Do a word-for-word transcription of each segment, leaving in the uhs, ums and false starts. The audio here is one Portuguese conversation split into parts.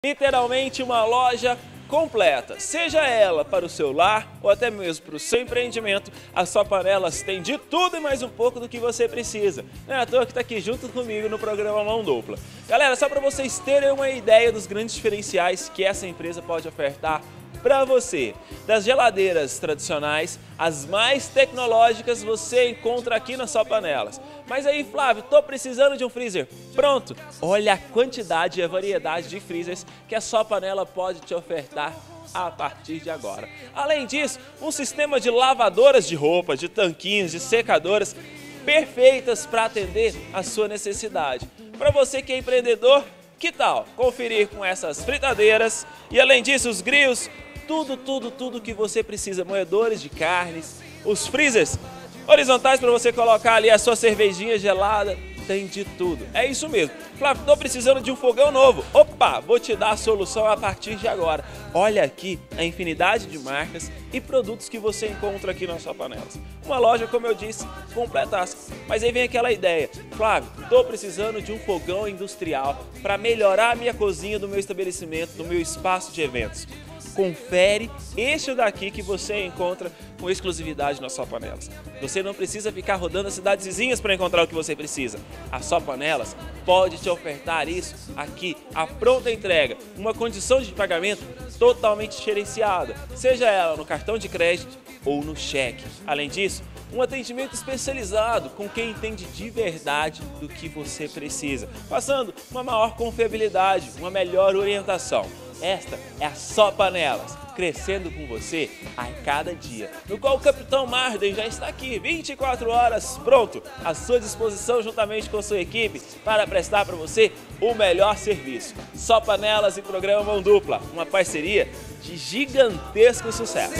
Literalmente uma loja completa, seja ela para o seu lar ou até mesmo para o seu empreendimento, a Só Panelas tem de tudo e mais um pouco do que você precisa. Não é à toa que está aqui junto comigo no programa Mão Dupla. Galera, só para vocês terem uma ideia dos grandes diferenciais que essa empresa pode ofertar para você. Das geladeiras tradicionais, as mais tecnológicas você encontra aqui na Só Panelas. Mas aí, Flávio, tô precisando de um freezer. Pronto! Olha a quantidade e a variedade de freezers que a Só Panela pode te ofertar a partir de agora. Além disso, um sistema de lavadoras de roupa, de tanquinhos, de secadoras perfeitas para atender a sua necessidade. Para você que é empreendedor, que tal conferir com essas fritadeiras e além disso os grilos, tudo, tudo, tudo que você precisa, moedores de carnes, os freezers horizontais para você colocar ali a sua cervejinha gelada, tem de tudo. É isso mesmo. Flávio, estou precisando de um fogão novo. Opa, vou te dar a solução a partir de agora. Olha aqui a infinidade de marcas e produtos que você encontra aqui na Só Panelas. Uma loja, como eu disse, completaça. Mas aí vem aquela ideia. Flávio, estou precisando de um fogão industrial para melhorar a minha cozinha do meu estabelecimento, do meu espaço de eventos. Confere este daqui que você encontra com exclusividade na Só Panelas. Você não precisa ficar rodando as cidades vizinhas para encontrar o que você precisa. A Só Panelas pode te ofertar isso aqui, a pronta entrega, uma condição de pagamento totalmente diferenciada, seja ela no cartão de crédito ou no cheque. Além disso, um atendimento especializado com quem entende de verdade do que você precisa, passando uma maior confiabilidade, uma melhor orientação. Esta é a Só Panelas, crescendo com você a cada dia, no qual o Capitão Marden já está aqui, vinte e quatro horas, pronto, à sua disposição juntamente com a sua equipe para prestar para você o melhor serviço. Só Panelas e programa Mão Dupla, uma parceria de gigantesco sucesso.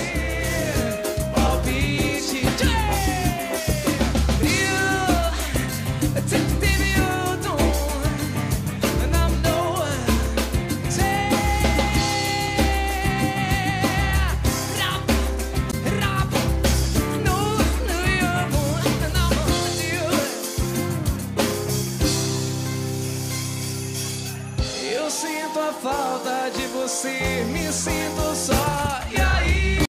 Eu sinto a falta de você, me sinto só.